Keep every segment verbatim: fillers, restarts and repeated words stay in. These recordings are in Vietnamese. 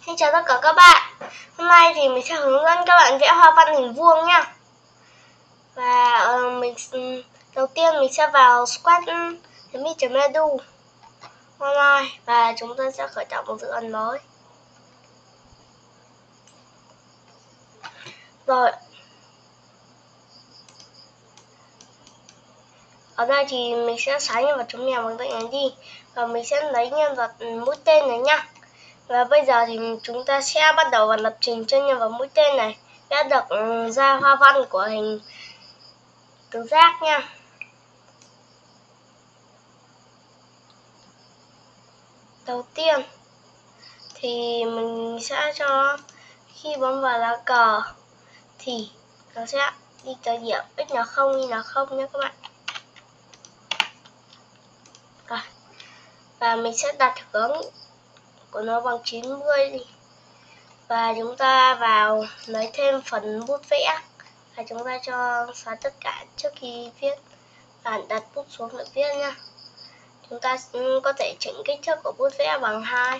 Xin chào tất cả các bạn. Hôm nay thì mình sẽ hướng dẫn các bạn vẽ hoa văn hình vuông nha. Và uh, mình đầu tiên mình sẽ vào sketch.me.edu online và chúng ta sẽ khởi tạo một dự án mới. Rồi. Ở đây thì mình sẽ xóa nhân vật chấm mèo bằng lệnh này đi và mình sẽ lấy nhân vật mũi tên này nhá. Và bây giờ thì chúng ta sẽ bắt đầu vào lập trình cho nhân vật mũi tên này, vẽ được ra hoa văn của hình tứ giác nha. Đầu tiên thì mình sẽ cho khi bấm vào lá cờ thì nó sẽ đi tới điểm x là không, y là không nhé các bạn. Rồi. Và mình sẽ đặt hướng của nó bằng chín mươi đi. Và chúng ta vào lấy thêm phần bút vẽ và chúng ta cho xóa tất cả trước khi viết và đặt bút xuống để viết nha. Chúng ta có thể chỉnh kích thước của bút vẽ bằng hai.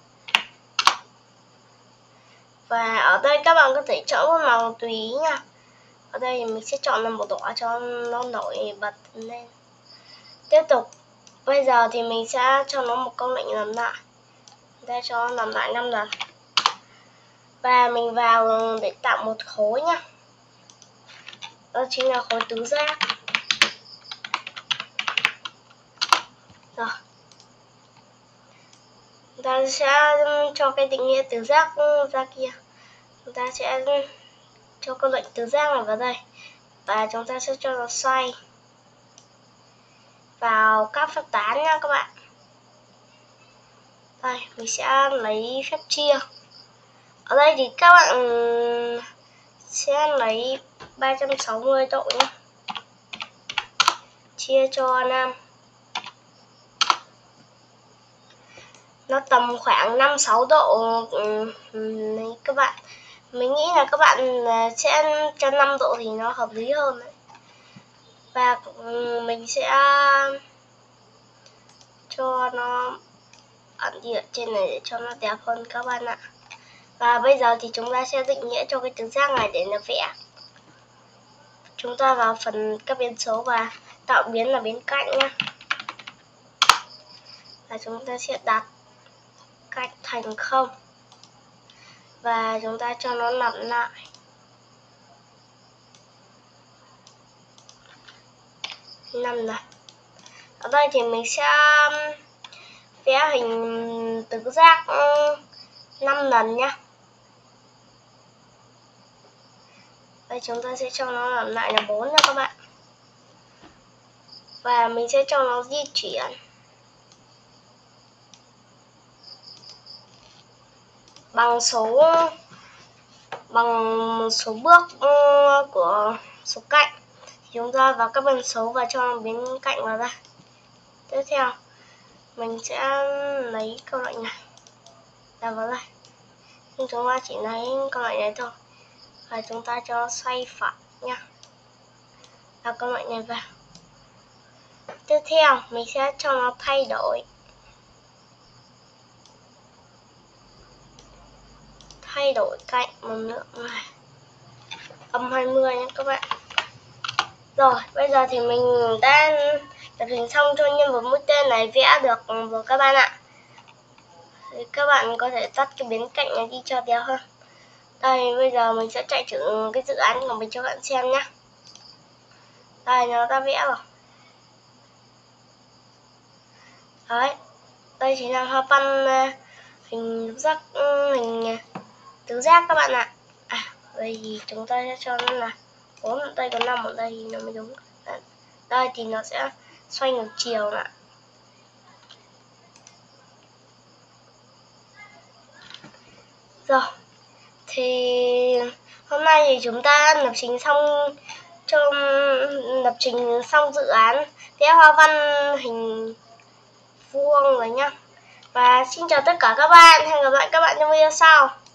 Và ở đây các bạn có thể chọn một màu tùy ý nha. Ở đây mình sẽ chọn là màu đỏ cho nó nổi bật lên. Tiếp tục, bây giờ thì mình sẽ cho nó một câu lệnh làm lại. Để cho nó làm lại năm lần. Và mình vào để tạo một khối nhá. Đó chính là khối tứ giác. Rồi. Chúng ta sẽ cho cái định nghĩa tứ giác ra kia. Chúng ta sẽ cho câu lệnh tứ giác này vào đây. Và chúng ta sẽ cho nó xoay vào các phép tán nha các bạn. Đây, mình sẽ lấy phép chia. Ở đây thì các bạn sẽ lấy ba trăm sáu mươi độ nhé. Chia cho năm. Nó tầm khoảng năm sáu độ đấy các bạn. Mình nghĩ là các bạn sẽ cho năm độ thì nó hợp lý hơn đấy. Và mình sẽ cho nó ẩn đi ở trên này để cho nó đẹp hơn các bạn ạ. Và bây giờ thì chúng ta sẽ định nghĩa cho cái tứ giác này để nó vẽ. Chúng ta vào phần các biến số và tạo biến là biến cạnh nhá. Và chúng ta sẽ đặt cạnh thành không. Và chúng ta cho nó lặp lại. năm lần. Ở đây thì mình sẽ vẽ hình tứ giác năm lần nhá. Đây chúng ta sẽ cho nó làm lại là bốn nha các bạn. Và mình sẽ cho nó di chuyển bằng số bằng số bước của số cạnh. Chúng ta vào các biến số và cho nó biến cạnh vào đây. Tiếp theo mình sẽ lấy câu lệnh này đặt vào đây. Nhưng chúng ta chỉ lấy câu lệnh này thôi. Và chúng ta cho xoay phải nha. Và câu lệnh này vào. Tiếp theo mình sẽ cho nó thay đổi. Thay đổi cạnh một lượng này. Âm hai mươi nhé các bạn. Rồi, bây giờ thì mình đã lập trình xong cho nhân vật mũi tên này vẽ được rồi các bạn ạ. Thì các bạn có thể tắt cái biến cạnh này đi cho đẹp hơn. Đây, bây giờ mình sẽ chạy thử cái dự án của mình cho các bạn xem nhé. Đây, nó đã vẽ rồi. Đấy, đây chính là hoa văn hình giác hình tứ giác các bạn ạ. À, đây thì chúng ta sẽ cho nó là bốn ở đây, có năm ở đây thì nó mới đúng. Đây thì nó sẽ xoay ngược chiều ạ. Rồi, thì hôm nay thì chúng ta lập trình xong trong lập trình xong dự án vẽ hoa văn hình vuông rồi nhá. Và xin chào tất cả các bạn, hẹn gặp lại các bạn trong video sau.